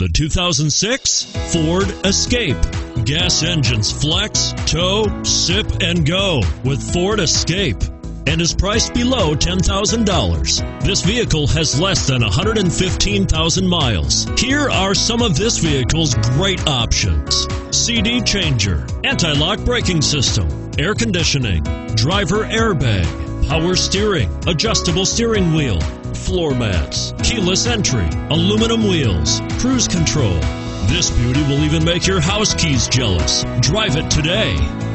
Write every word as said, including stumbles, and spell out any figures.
The two thousand six Ford Escape. Gas engines flex, tow, sip, and go with Ford Escape, and is priced below ten thousand dollars. This vehicle has less than one hundred fifteen thousand miles. Here are some of this vehicle's great options: C D changer, anti-lock braking system, air conditioning, driver airbag, power steering, adjustable steering wheel, floor mats, keyless entry, aluminum wheels, cruise control. This beauty will even make your house keys jealous. Drive it today.